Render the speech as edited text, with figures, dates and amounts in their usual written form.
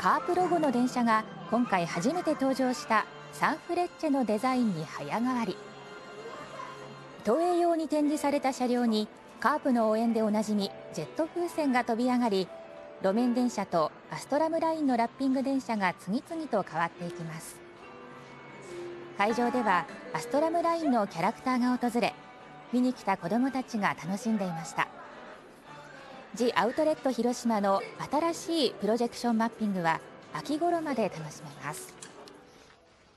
カープロゴの電車が今回初めて登場したサンフレッチェのデザインに早変わり。投影用に展示された車両にカープの応援でおなじみジェット風船が飛び上がり、路面電車とアストラムラインのラッピング電車が次々と変わっていきます。会場ではアストラムラインのキャラクターが訪れ、見に来た子どもたちが楽しんでいました。ジ・アウトレット広島の新しいプロジェクションマッピングは秋頃まで楽しめます。